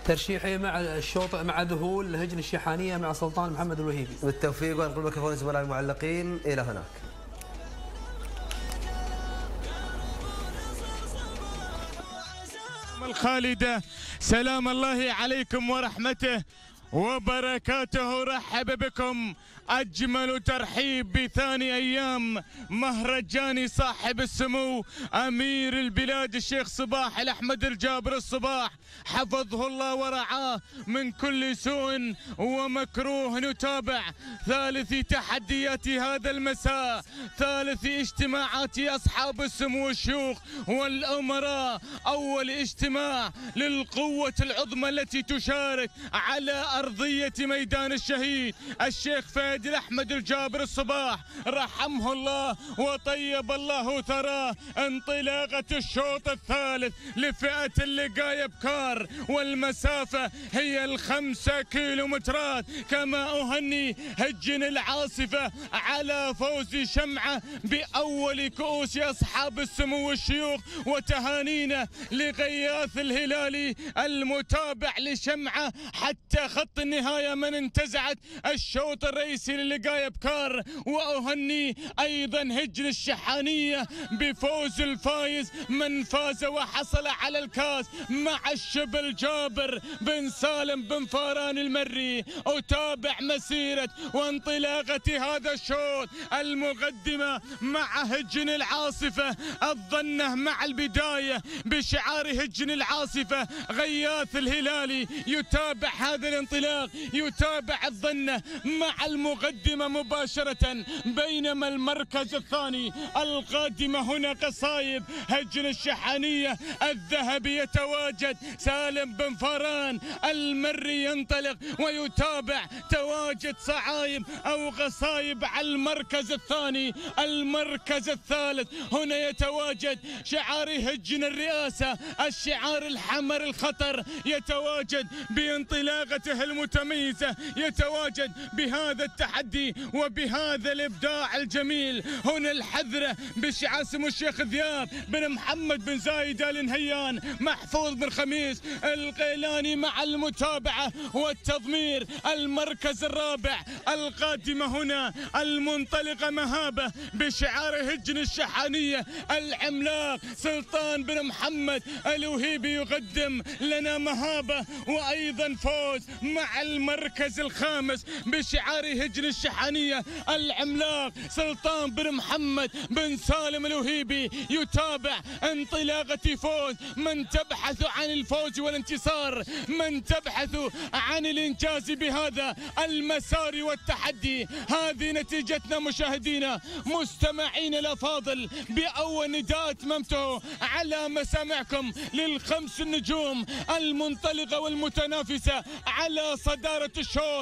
ترشيحي مع الشوط مع ذهول هجن الشحانية مع سلطان محمد الوهيبي. بالتوفيق، ونقول ميكروفون زملاء المعلقين إلى هناك. الخالدة، سلام الله عليكم ورحمته وبركاته. رحب بكم أجمل ترحيب بثاني أيام مهرجان صاحب السمو أمير البلاد الشيخ صباح الأحمد الجابر الصباح، حفظه الله ورعاه من كل سوء ومكروه. نتابع ثالث تحديات هذا المساء، ثالث اجتماعات أصحاب السمو الشيوخ والأمراء. أول اجتماع للقوة العظمى التي تشارك على أرضية ميدان الشهيد الشيخ فهد الأحمد الجابر الصباح رحمه الله وطيب الله ثراه. انطلاقة الشوط الثالث لفئة اللقاية بكار، والمسافة هي 5 كيلومترات. كما أهني هجن العاصفة على فوز شمعة بأول كؤوس أصحاب السمو الشيوخ، وتهانينا لغياث الهلالي المتابع لشمعة حتى خط النهاية من انتزعت الشوط الرئيسي للقاية بكار. وأهني أيضا هجن الشحانية بفوز الفايز من فاز وحصل على الكاس مع الشبل جابر بن سالم بن فاران المري. أتابع مسيرة وانطلاقة هذا الشوط، المقدمة مع هجن العاصفة، الظنة مع البداية بشعار هجن العاصفة غياث الهلالي. يتابع هذا الانطلاق، يتابع الظنة مع المقدمة مباشرة، بينما المركز الثاني القادمة هنا قصايب هجن الشحانية الذهبي يتواجد سالم بن فاران المري ينطلق، ويتابع تواجد صعايب أو قصايب على المركز الثاني. المركز الثالث هنا يتواجد شعار هجن الرئاسة الشعار الحمر الخطر، يتواجد بانطلاقته المتميزة، يتواجد بهذا التحدي وبهذا الإبداع الجميل. هنا الحذرة بشعار سمو الشيخ ذياب بن محمد بن زايد آل نهيان محفوظ بن خميس القيلاني مع المتابعة والتضمير. المركز الرابع القادمة هنا المنطلقة مهابة بشعار هجن الشحانية العملاق سلطان بن محمد الوهيبي يقدم لنا مهابة وأيضا فوز مع المركز الخامس بشعار هجن الشحانية العملاق سلطان بن محمد بن سالم الوهيبي. يتابع انطلاقة فوز من تبحث عن الفوز والانتصار، من تبحث عن الإنجاز بهذا المسار والتحدي. هذه نتيجتنا مشاهدينا مستمعين الأفاضل بأول نداء أتممته على مسامعكم للخمس النجوم المنطلقة والمتنافسة على صدارة الشوط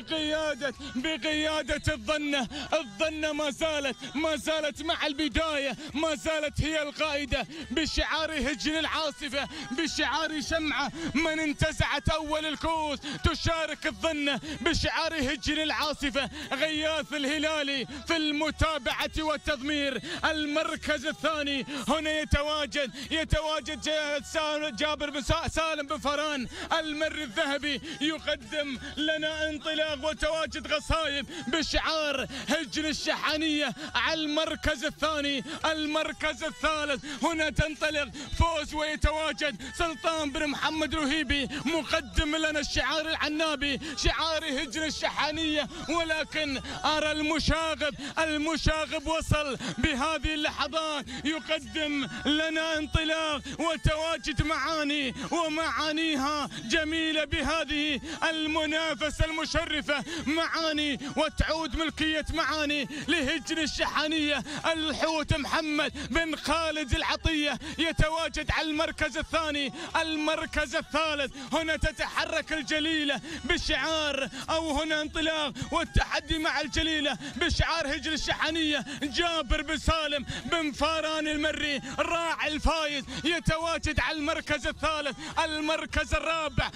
بقيادة الظنة ما زالت مع البداية، ما زالت هي القائدة بشعار هجن العاصفة بشعار شمعة من انتزعت أول الكؤوس. تشارك الظنة بشعار هجن العاصفة غياث الهلالي في المتابعة والتضمير. المركز الثاني هنا يتواجد جابر بن سالم بن فاران المري الذهبي يقدم لنا انطلاق وتواجد قصايب بشعار هجن الشحانية على المركز الثاني. المركز الثالث هنا تنطلق فوز ويتواجد سلطان بن محمد الوهيبي مقدم لنا الشعار العنابي شعار هجن الشحانية. ولكن أرى المشاغب وصل بهذه اللحظات يقدم لنا انطلاق وتواجد معاني ومعانيها جميلة بهذه المنافسة المشرفة. معاني وتعود ملكية معاني لهجن الشحانية. الحوت محمد بن خالد العطية يتواجد على المركز الثاني. المركز الثالث هنا تتحرك الجليلة بشعار أو هنا انطلاق والتحدي مع الجليلة بشعار هجن الشحانية جابر بن سالم بن فاران المري الراعي الفايز يتواجد على المركز الثالث. المركز الرابع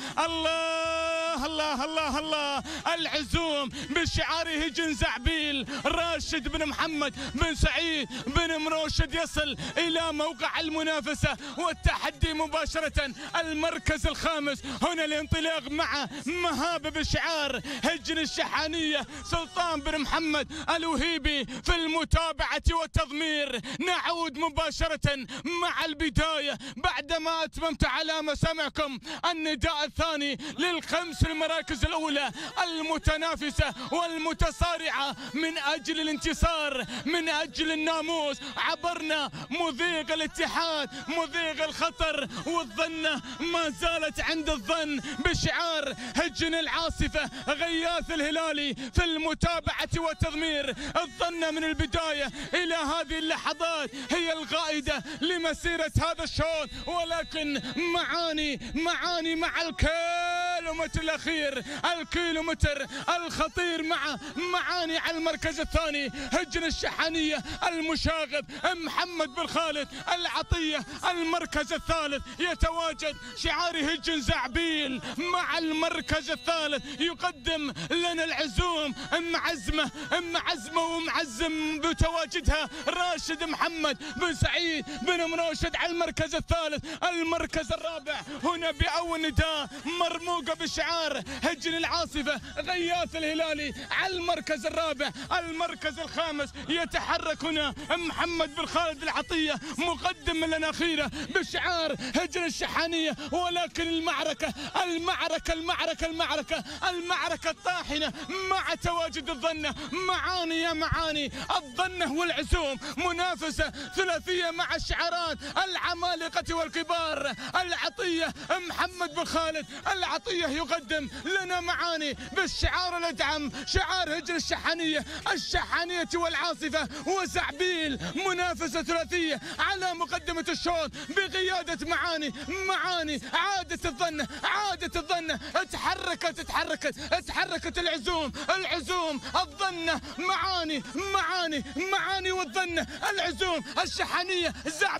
الله الله الله الله العزوم بشعار هجن زعبيل راشد راشد بن محمد بن سعيد بن مروشد يصل إلى موقع المنافسة والتحدي مباشرة. المركز الخامس هنا الانطلاق مع مهابة بشعار هجن الشحانية سلطان بن محمد الوهيبي في المتابعة والتضمير. نعود مباشرة مع البداية بعدما أتممت على مسامعكم النداء الثاني للخمس المراكز الأولى المتنافسة والمتصارعة من أجل الانتصار، من أجل الناموس. عبرنا مضيق الاتحاد، مضيق الخطر، والظنة ما زالت عند الظن بشعار هجن العاصفة غياث الهلالي في المتابعة والتضمير. الظنة من البداية إلى هذه اللحظات هي القائدة لمسيرة هذا الشوط، ولكن معاني مع الكيلومتر الأخير، الكيلومتر الخطير مع معاني على المركز الثاني. هجن الشحانية المشاغب محمد بن خالد العطية. المركز الثالث يتواجد شعار هجن زعبيل مع المركز الثالث يقدم لنا العزوم معزمة ومعزم بتواجدها راشد محمد بن سعيد بن مروشد على المركز الثالث. المركز الرابع هنا بأول نداء مرموقة بشعار هجن العاصفة غياث الهلالي على المركز الرابع. المركز الخامس يتحرك هنا محمد بن خالد العطية مقدم لنا أخيرا بشعار هجن الشحانية. ولكن المعركة الطاحنة مع تواجد الظنة. معاني الظنة والعزوم، منافسة ثلاثية مع الشعارات العمالقة والكبار. العطية محمد بن خالد العطية يقدم لنا معاني بالشعار الأدعم شعار هجن الشحانية والعاصفة وزعبيل. منافسة ثلاثية على مقدمة الشوط بقيادة معاني. عادت الظنة اتحركت العزوم الظنة معاني والظنة العزوم الشحانية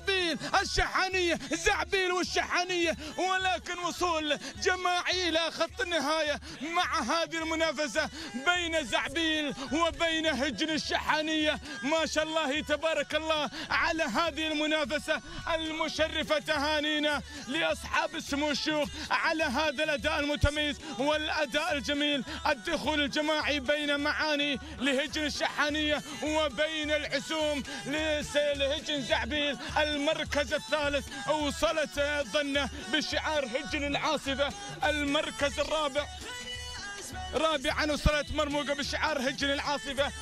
زعبيل والشحانية. ولكن وصول جماعي إلى خط النهاية مع هذه المنافسة بين زعبيل وبين هجن الشحانية. ما شاء الله تبارك الله على هذه المنافسة المشرفة. تهانينا لأصحاب السمو الشيوخ على هذا الأداء المتميز والأداء الجميل. الدخول الجماعي بين معاني لهجن الشحانية وبين العزوم لهجن زعبيل. المركز الثالث وصلت الظنة بشعار هجن العاصفة. المركز رابعا وصلت مرموقة بشعار هجن العاصفة.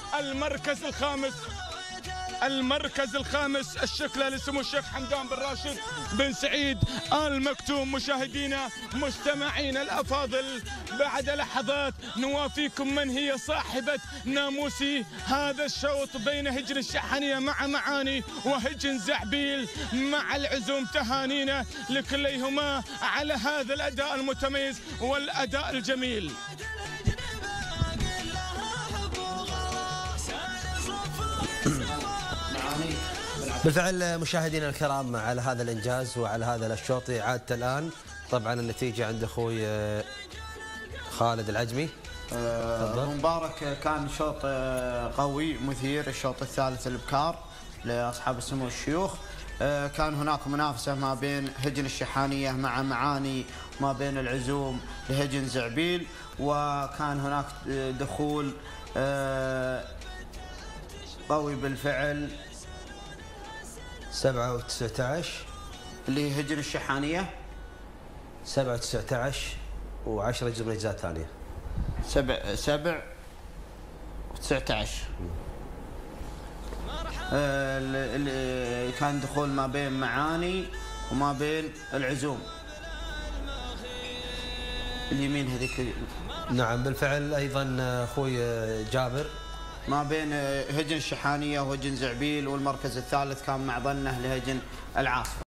المركز الخامس الشكلة لسمو الشيخ حمدان بن راشد بن سعيد آل مكتوم. مشاهدينا مستمعينا الأفاضل، بعد لحظات نوافيكم من هي صاحبة ناموس هذا الشوط بين هجن الشحانية مع معاني وهجن زعبيل مع العزوم. تهانينا لكليهما على هذا الأداء المتميز والأداء الجميل. بالفعل مشاهدينا الكرام على هذا الإنجاز وعلى هذا الشوط عادت الآن. طبعا النتيجة عند أخوي خالد العجمي. مبارك، كان شوط قوي مثير. الشوط الثالث الابكار لأصحاب السمو الشيوخ. كان هناك منافسة ما بين هجن الشحانية مع معاني، ما بين العزوم لهجن زعبيل، وكان هناك دخول قوي بالفعل 7 و19 اللي هجن الشحانية. 7 و19 و10 يجزم أجزاء ثانية. 7 و19 اللي كان دخول ما بين معاني وما بين العزوم اليمين هذيك. نعم بالفعل. أيضا أخوي جابر ما بين هجن الشحانية وهجن زعبيل، والمركز الثالث كان مع ظنه لهجن العاصفة.